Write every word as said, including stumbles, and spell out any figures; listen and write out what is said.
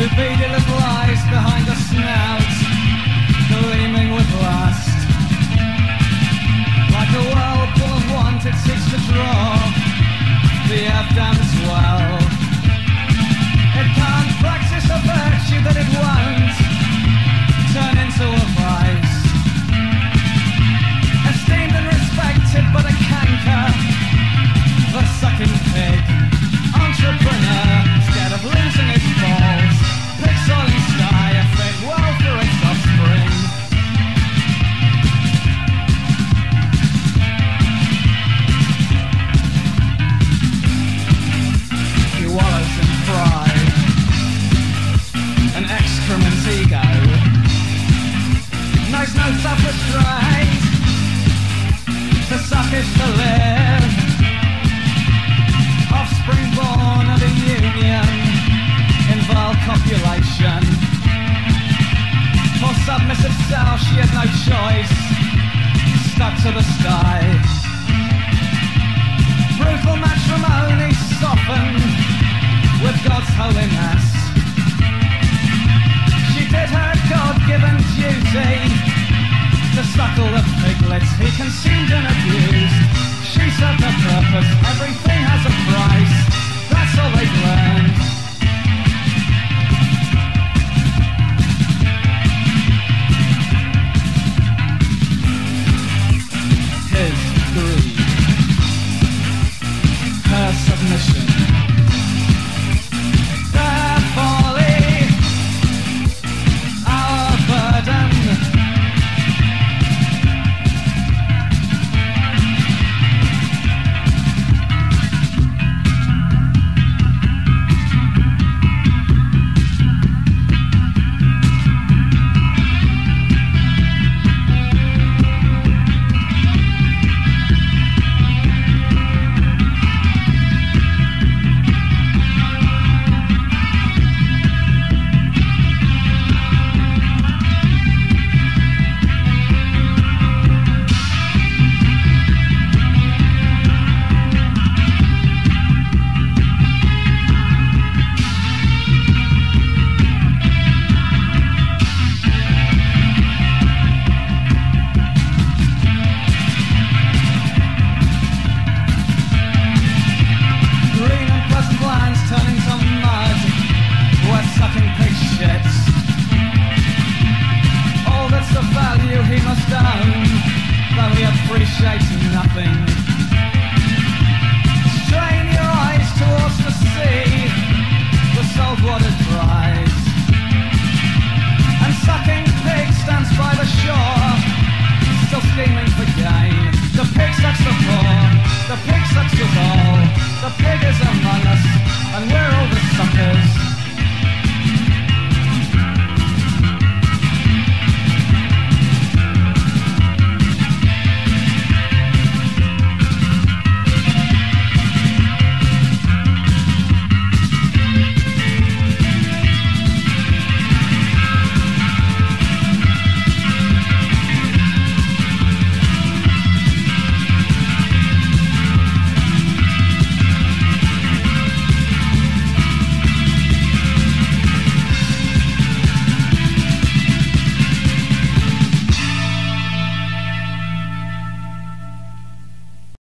beady little eyes behind a snout, gleaming with lust. Like a whirlpool of want, it seeks to draw the earth-damned swell. It can't practice a virtue that it won't turn into a vice. Esteemed and respected, but a canker, the sucking pig. Entrepreneur, scared of losing its balls, picks on its sty, a fake well for its offspring. He wallows in pride, an excrement ego, knows no self-restraint, too suckish to live. Offspring born of a union in vile copulation. For submissive self she had no choice, stuck to the sky. Brutal matrimony softened with God's holiness. She did her God-given duty to suckle the piglets he consumed and abused. She served her purpose, everything has a price, that's all they've learned. His greed, her submission, their folly, our burden. Though he appreciates nothing.